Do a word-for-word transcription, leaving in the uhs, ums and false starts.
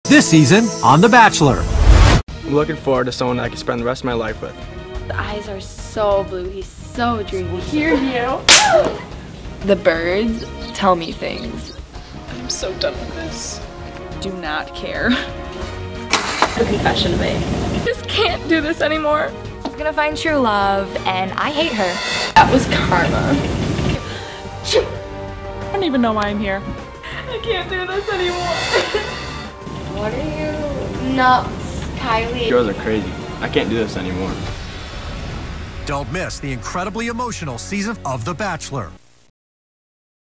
This season on The Bachelor. I'm looking forward to someone I can spend the rest of my life with. The eyes are so blue. He's so dreamy. Hear you. The birds tell me things. I'm so done with this. Do not care. A confession to make. I just can't do this anymore. I'm gonna find true love, and I hate her. That was karma. I don't even know why I'm here. I can't do this anymore. What are you nuts, Kylie? Girls are crazy. I can't do this anymore. Don't miss the incredibly emotional season of The Bachelor.